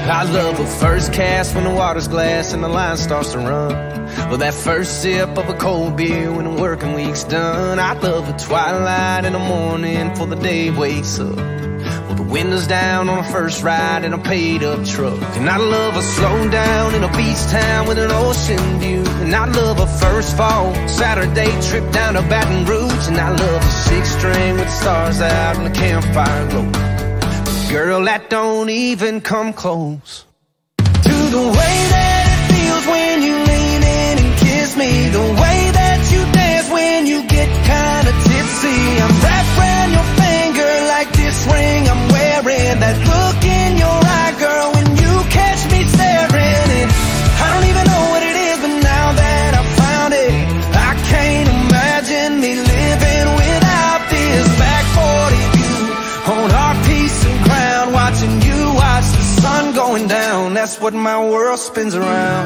I love a first cast when the water's glass and the line starts to run. Or that first sip of a cold beer when the working week's done. I love a twilight in the morning before the day wakes up. Well, the windows down on a first ride in a paid-up truck. And I love a slow down in a beach town with an ocean view. And I love a first fall Saturday trip down to Baton Rouge. And I love a six-string with the stars out and the campfire glow. Girl, that don't even come close to the way that it feels when you lean in and kiss me. The way that you dance when you get kinda tipsy. I'm wrapped around your finger like this ring I'm wearing. That look in your eye, girl, when you catch me staring. And I don't even know what it is, but now that I found it, I can't imagine me living without this. Back 40 view on our piece of ground, watching you watch the sun going down. That's what my world spins around.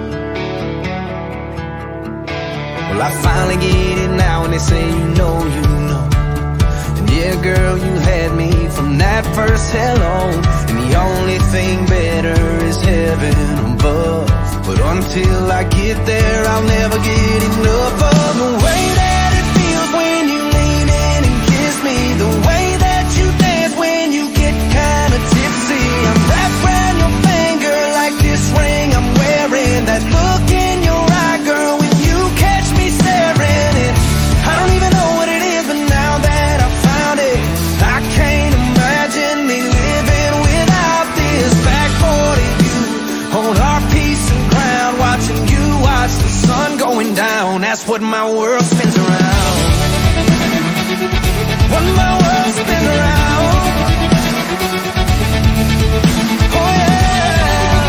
Well, I finally get it now, and they say you know. And yeah, girl, you had me from that first hello. And the only thing better is heaven above. But until I get there, I'll never get enough of the way that it feels when you lean in and kiss me. The way that you dance when you get kinda tipsy. I'm wrapped around your finger like this ring I'm wearing. That look in your eye, girl, when you catch me staring. And I don't even know what it is, but now that I found it, I can't imagine me living without this. Back 40 view on our piece of ground, watching you watch the sun going down. That's what my world spins around. What my world spins around. Oh yeah.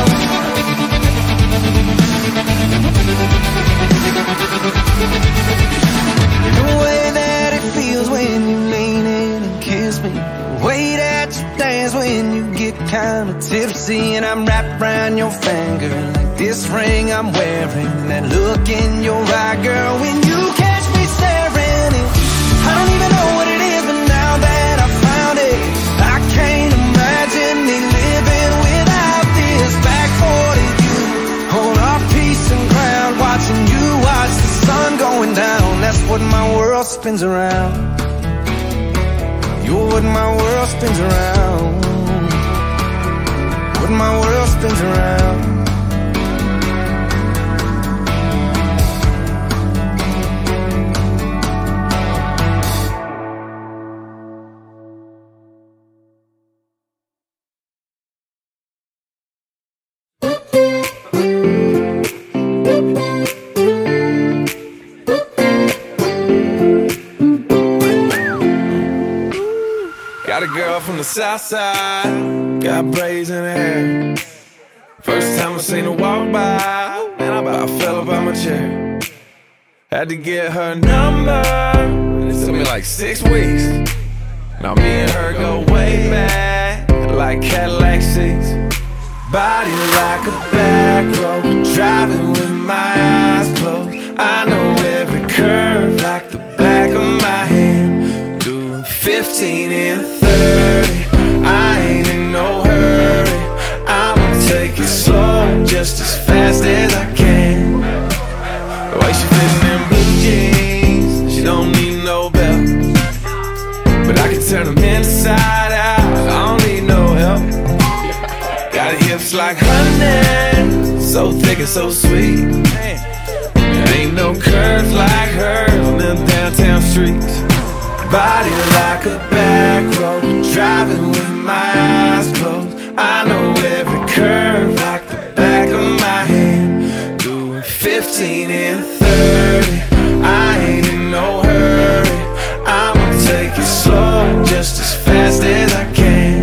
The way that it feels when you lean in and kiss me. The way that you dance when you get kinda tipsy. And I'm wrapped around your finger like this ring I'm wearing. That look in your eye, girl, when you catch me staring. And I don't even know what it is, but now that I found it, I can't imagine me living without this. Back 40 view on our piece of ground, watching you watch the sun going down. That's what my world spins around. You're what my world spins around. What my world spins around. Got a girl from the south side, got braids in her hair. First time I seen her walk by, man, I about fell up out my chair. Had to get her number, it took me like 6 weeks. Now me and her go way back, like Cadillac seats. Body like a back road, driving with my eyes closed. I know every curve like the back of my hand. 15 and 30, I ain't in no hurry. I'ma take it slow, just as fast as I can. The way she fitting them blue jeans, she don't need no belt. But I can turn them inside out, I don't need no help. Got hips like honey, so thick and so sweet. There ain't no curves like hers on them downtown streets. Body like a back road, driving with my eyes closed. I know every curve like the back of my hand. Doing 15 and 30, I ain't in no hurry. I'ma take it slow, just as fast as I can.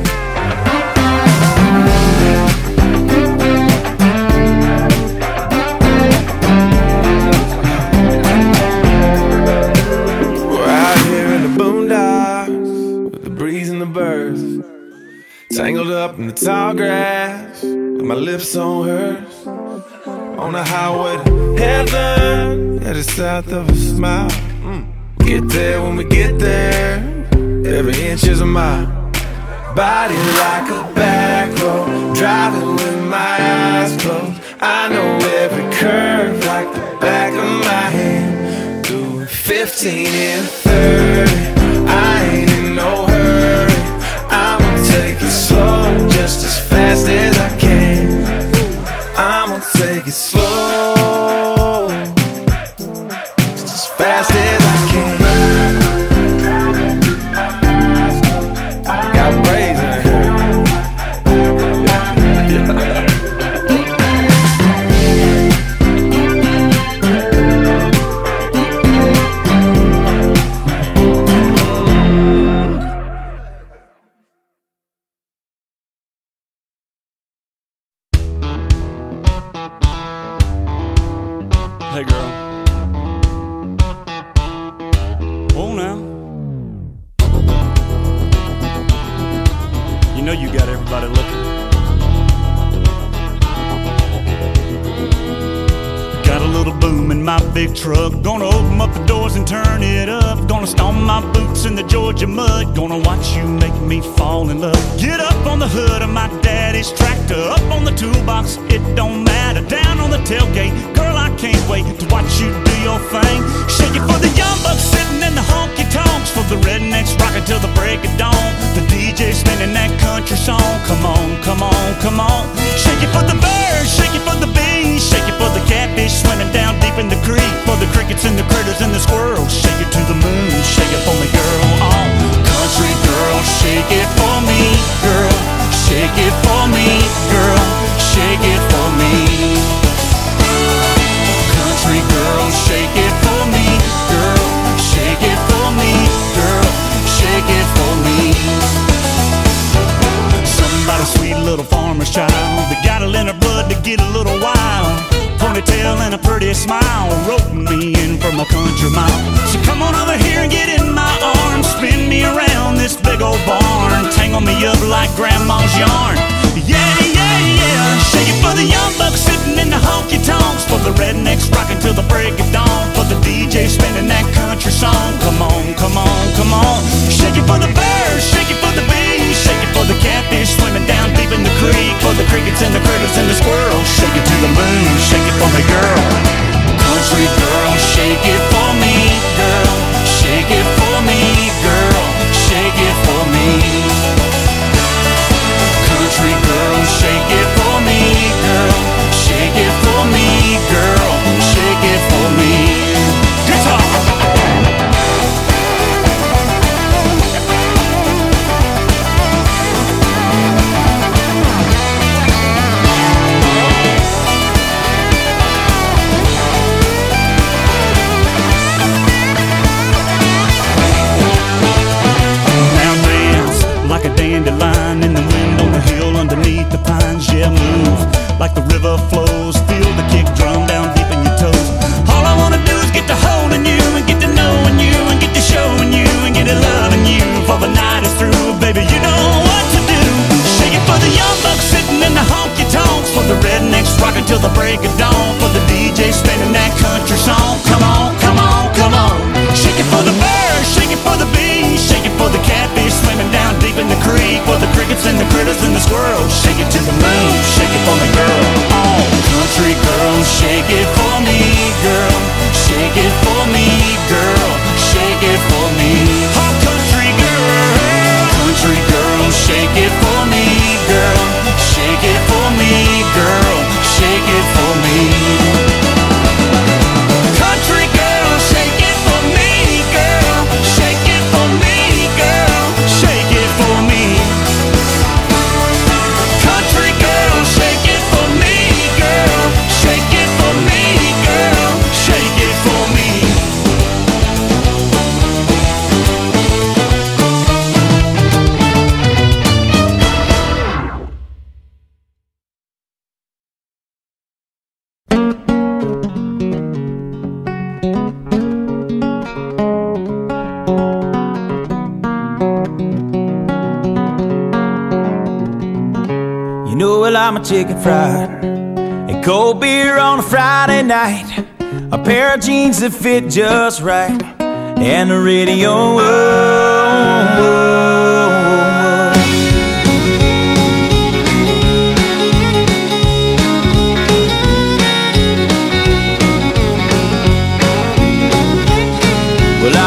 Tangled up in the tall grass, with my lips on hers. On the highway to heaven, at the south of a smile. Get there when we get there, every inch is a mile. Body like a back road, driving with my eyes closed. I know every curve like the back of my hand. Doing 15 and 30, I ain't in no hurry. I'ma take it slow, just as fast as I can. I'ma take it slow, just as fast as I can. Got braids in here. Hey girl. Oh now. You know you got everybody looking. Got a little boom in my big truck. Gonna open up the doors and turn it up. Gonna stomp my boots in the Georgia mud. Gonna watch you make me fall in love. Get up on the hood of my daddy's tractor. Up on the toolbox, it don't matter. Down on the tailgate, girl, I can't wait to watch you do your thing. Shake it for the young bucks sitting in the honky-tonks. For the rednecks rocking till the break of dawn. The DJ spinning that country song. Come on, come on, come on. Shake it for the birds, shake it for the bees. Shake it for the catfish swimming down deep in the creek. For the crickets and the critters and the squirrels. Shake it to the moon, shake it for me, girl. Oh, country girl, shake it for me, girl. Shake it for me, girl. Shake it for me. Country girl, shake it for me, girl. Shake it for me, girl. Shake it for me. Somebody sweet little farmer's child that got it in her blood to get a little wild. Ponytail and a pretty smile, roping me in from a country mile. So come on over here and get in my arms. Spin me around this big old barn. Tangle me up like grandma's yarn. Yeah, yeah, yeah. Shake it for the young bucks sitting in the honky-tonks. For the rednecks rocking till the break of dawn. For the DJ spinning that country song. Come on, come on, come on. Shake it for the birds, shake it for the bees. Shake it for the catfish swimming down deep in the creek. For the crickets and the critters and the squirrels. Shake it to the moon, shake it for me, girl. Country girl, shake it for me, girl. Shake it for me, girl. Shake it for me. Country girl, shake it for me, girl. Shake it for me, girl. Shake it for me. Guitar. Like a dandelion in the wind on the hill underneath the pines. Yeah, move like the river flows. Feel the kick drum down deep in your toes. All I wanna do is get to holding you and get to knowing you and get to showing you and get to loving you. For the night is through, baby, you know what to do. Shake it for the young bucks sitting in the honky-tonks. For the rednecks rocking till the break of dawn. For the DJ spinning that country song. Come on, come on, come on. Shake it for the birds, shake it for the bees. Shake it for the catfish swimming down deep in the creek. For the crickets and the critters and the squirrels. Shake it to the moon, shake it for me, girl. Oh, country girl, shake it for me, girl. Shake it for me, girl. Shake it for me. Oh, country girl. Country girl, shake it for me, girl. Shake it for me, girl. Shake it for me. Country girl, shake it for me, girl. Shake it for me, girl. Shake it for me. Country girl, shake it for me, girl. Shake it for me, girl. Shake it for me. Well, I'm a chicken fried and cold beer on a Friday night, a pair of jeans that fit just right, and the radio.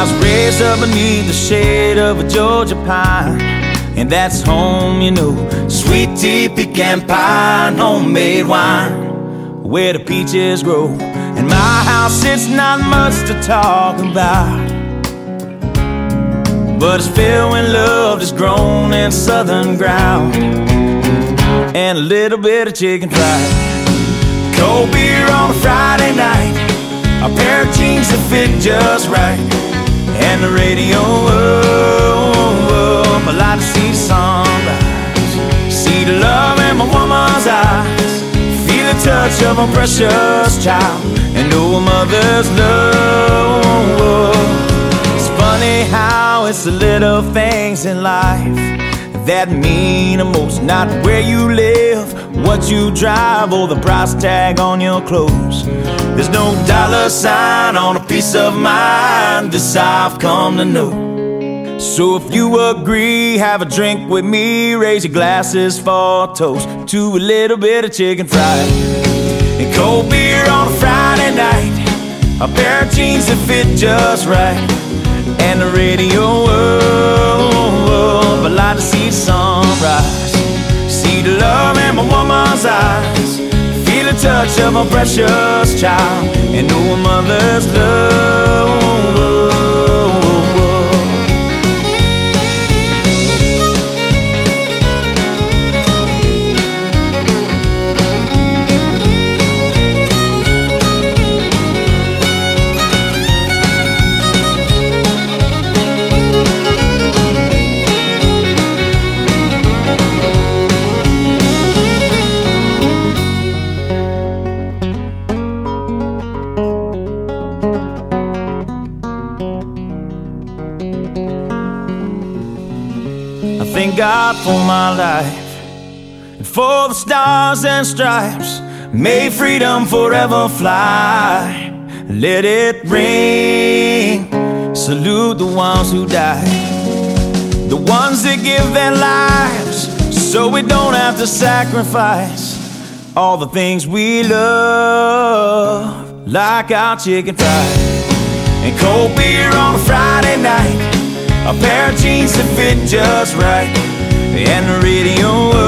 I was raised up beneath the shade of a Georgia pine, and that's home, you know. Sweet tea, pecan pie, and homemade wine, where the peaches grow. In my house it's not much to talk about, but it's filled when love is grown in southern ground, and a little bit of chicken fried. Cold beer on a Friday night, a pair of jeans that fit just right, and the radio up. I like to see the sunrise, see the love in my woman's eyes, feel the touch of a precious child, and know a mother's love. It's funny how it's the little things in life that mean the most. Not where you live, what you drive, or the price tag on your clothes. There's no dollar sign on a piece of mind, this I've come to know. So if you agree, have a drink with me, raise your glasses for a toast to a little bit of chicken fried and cold beer on a Friday night, a pair of jeans that fit just right, and the radio up. I like to see the sunrise, see the love in my woman's eyes, feel the touch of a precious child, and know a mother's love. Thank God for my life and for the stars and stripes. May freedom forever fly. Let it ring. Salute the ones who died, the ones that give their lives so we don't have to sacrifice all the things we love, like our chicken fried and cold beer on a Friday night, a pair of jeans that fit just right, and the radio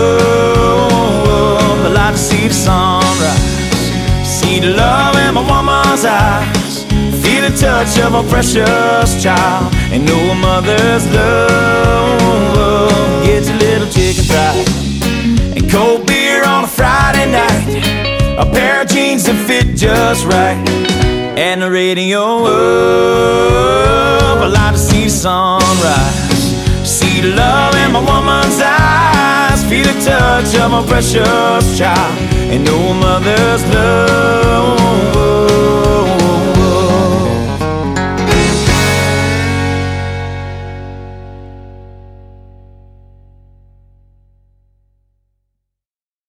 up. I like to see the sunrise, see the love in my woman's eyes, feel the touch of a precious child, and know a mother's love. Get your little chicken fried and cold beer on a Friday night, a pair of jeans that fit just right, and the radio up. I like to see the sunrise, see the love in my woman's eyes, feel the touch of a precious child, and know a mother's love.